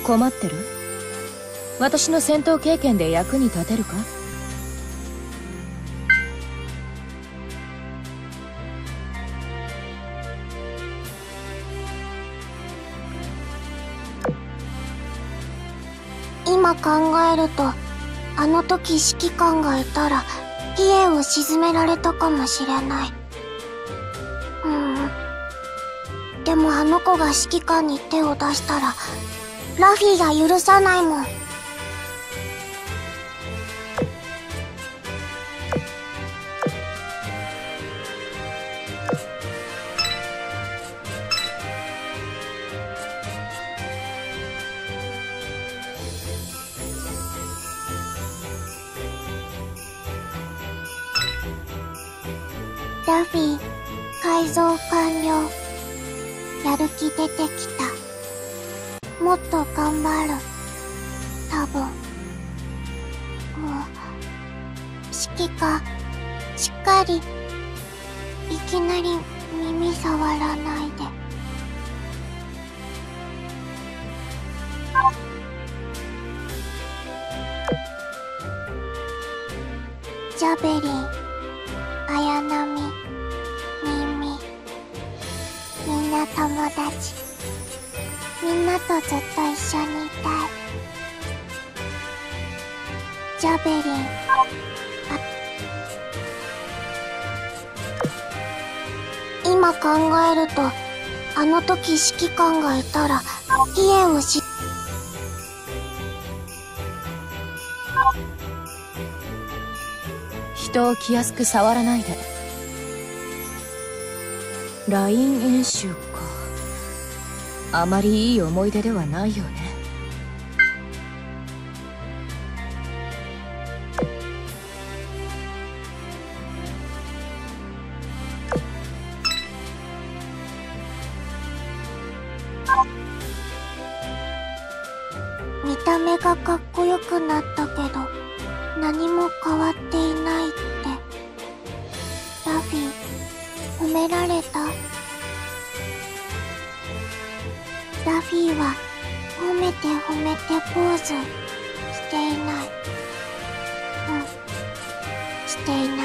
困ってる？私の戦闘経験で役に立てるか？ 今考えると、あの時指揮官がいたらヒエを沈められたかもしれない。でもあの子が指揮官に手を出したらラフィが許さないもん。ラフィ、改造完了。やる気出てきた。もっと頑張る。多分。指揮官、しっかり。いきなり耳触らないで。ジャベリン、綾波、耳。みんな友達。みんなとずっと一緒にいたい。ジャベリン。今考えると、あの時指揮官がいたら、ヒエを人を気安く触らないで。ライン演習か。あまりいい思い出ではないよね。 見た目がかっこよくなったけど、何も変わっていないって。ラフィ、褒められた？ラフィは褒めて褒めてポーズしていない。していない。